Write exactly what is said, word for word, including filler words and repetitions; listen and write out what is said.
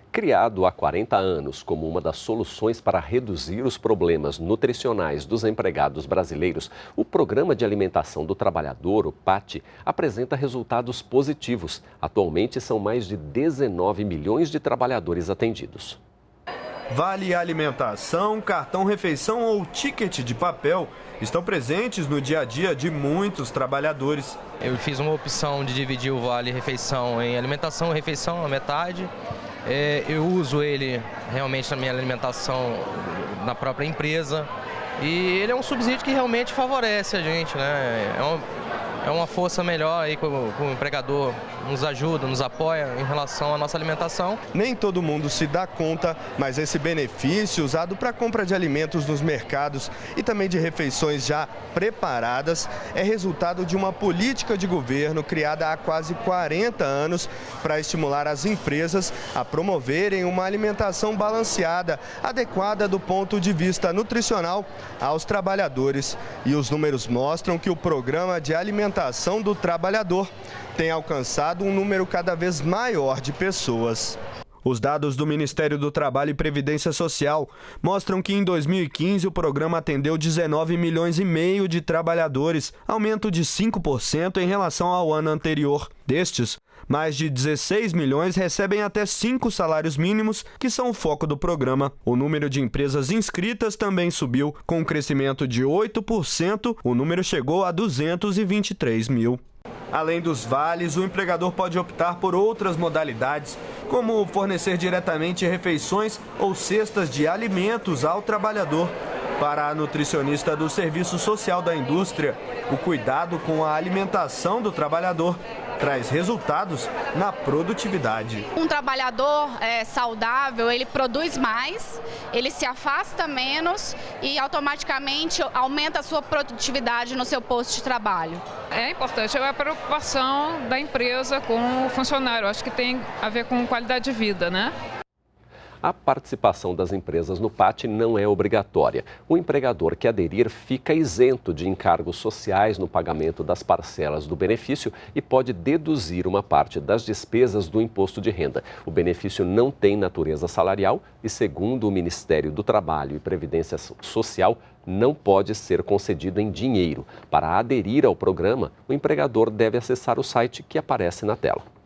Criado há quarenta anos como uma das soluções para reduzir os problemas nutricionais dos empregados brasileiros, o Programa de Alimentação do Trabalhador, o PAT, apresenta resultados positivos. Atualmente, são mais de dezenove milhões de trabalhadores atendidos. Vale alimentação, cartão refeição ou ticket de papel estão presentes no dia a dia de muitos trabalhadores. Eu fiz uma opção de dividir o vale refeição em alimentação e refeição, a metade. É, eu uso ele realmente na minha alimentação na própria empresa e ele é um subsídio que realmente favorece a gente, né? É uma, é uma força melhor aí que o, que o empregador nos ajuda, nos apoia em relação à nossa alimentação. Nem todo mundo se dá conta, mas esse benefício usado para compra de alimentos nos mercados e também de refeições já preparadas é resultado de uma política de governo criada há quase quarenta anos para estimular as empresas a promoverem uma alimentação balanceada, adequada do ponto de vista nutricional aos trabalhadores. E os números mostram que o Programa de Alimentação do Trabalhador tem alcançado um número cada vez maior de pessoas. Os dados do Ministério do Trabalho e Previdência Social mostram que em dois mil e quinze o programa atendeu dezenove milhões e meio de trabalhadores, aumento de cinco por cento em relação ao ano anterior. Destes, mais de dezesseis milhões recebem até cinco salários mínimos, que são o foco do programa. O número de empresas inscritas também subiu. Com um crescimento de oito por cento, o número chegou a duzentos e vinte e três mil. Além dos vales, o empregador pode optar por outras modalidades, como fornecer diretamente refeições ou cestas de alimentos ao trabalhador. Para a nutricionista do Serviço Social da Indústria, o cuidado com a alimentação do trabalhador traz resultados na produtividade. Um trabalhador é, saudável, ele produz mais, ele se afasta menos e automaticamente aumenta a sua produtividade no seu posto de trabalho. É importante, é a preocupação da empresa com o funcionário, acho que tem a ver com qualidade de vida, né? A participação das empresas no PAT não é obrigatória. O empregador que aderir fica isento de encargos sociais no pagamento das parcelas do benefício e pode deduzir uma parte das despesas do imposto de renda. O benefício não tem natureza salarial e, segundo o Ministério do Trabalho e Previdência Social, não pode ser concedido em dinheiro. Para aderir ao programa, o empregador deve acessar o site que aparece na tela.